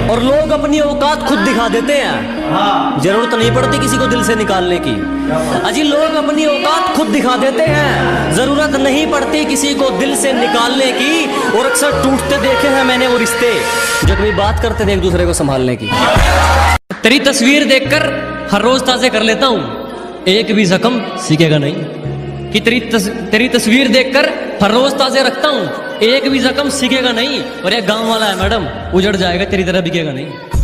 और लोग अपनी औकात खुद दिखा देते हैं, जरूरत नहीं पड़ती किसी को दिल से निकालने की। अजी लोग अपनी औकात खुद दिखा देते हैं, जरूरत नहीं पड़ती किसी को दिल से निकालने की। और अक्सर टूटते देखे हैं मैंने वो रिश्ते जो कभी बात करते थे एक दूसरे को संभालने की। तेरी तस्वीर देखकर हर रोज ताजे कर लेता हूँ, एक भी जख्म सीखेगा नहीं। कि तेरी तस्वीर देखकर हर रोज ताजे रखता हूँ, एक भी जख्म सीखेगा नहीं। और एक गांव वाला है मैडम, उजड़ जाएगा तेरी तरह बिकेगा नहीं।